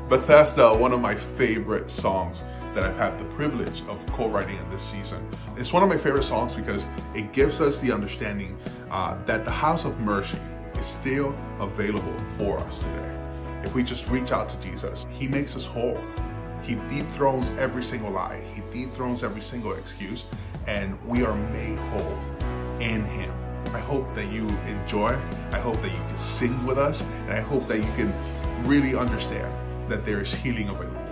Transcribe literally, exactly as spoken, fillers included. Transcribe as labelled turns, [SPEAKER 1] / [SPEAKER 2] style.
[SPEAKER 1] Bethesda, one of my favorite songs that I've had the privilege of co-writing in this season. It's one of my favorite songs because it gives us the understanding uh, that the house of mercy is still available for us today. If we just reach out to Jesus, He makes us whole. He dethrones every single lie. He dethrones every single excuse, and we are made whole in Him. I hope that you enjoy. I hope that you can sing with us, and I hope that you can really understand that there is healing available.